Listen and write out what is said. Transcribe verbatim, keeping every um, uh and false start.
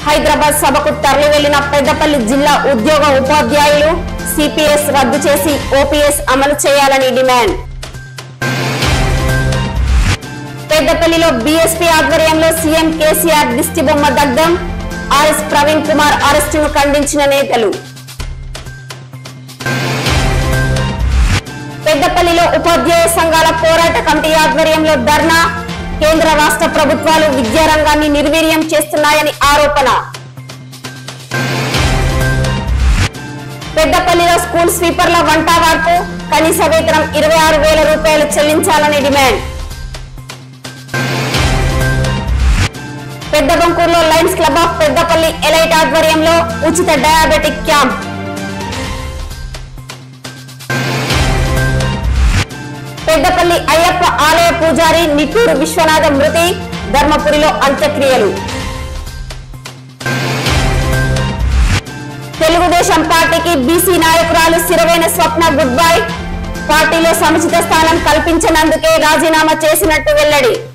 హైదరాబాద్ సభకు తరలి వెళ్లిన పెద్దపల్లి జిల్లా ఉద్యోగ ఉపాధ్యాయులు సిపిఎస్ రద్దు చేసి ఓపీఎస్ అమలు చేయాలని డిమాండ్. పెద్దపల్లిలో బీఎస్పీ ఆధ్వర్యంలో సీఎం కేసీఆర్ దిష్టిబొమ్మ దగ్ధం. ఆర్ఎస్ ప్రవీణ్ కుమార్ అరెస్టును ఖండించిన నేతలు. పెద్దపల్లిలో ఉపాధ్యాయ సంఘాల పోరాట కమిటీ ఆధ్వర్యంలో ధర్నా. కేంద్ర రాష్ట్ర ప్రభుత్వాలు విద్యారంగాన్ని నిర్వీర్యం చేస్తున్నాయని ఆరోపణ. పెద్దపల్లిలో స్కూల్ స్వీపర్ల వంట వార్పు. కనీస వేతనం ఇరవై ఆరు వేల రూపాయలు చెల్లించాలని డిమాండ్. పెద్దబంకూరులో Lions Club of Peddapalli Elite ఆధ్వర్యంలో ఉచిత డయాబెటిక్ క్యాంప్. పెద్దపల్లి అయ్యప్ప ఆలయ పూజారి నిట్టూరు విశ్వనాథ మృతి. ధర్మపురిలో అంత్యక్రియలు. తెలుగుదేశం పార్టీకి బీసీ నాయకురాలు సిరవేన స్వప్న గుడ్ బై. పార్టీలో సముచిత స్థానం కల్పించనందుకే రాజీనామా చేసినట్టు వెల్లడి.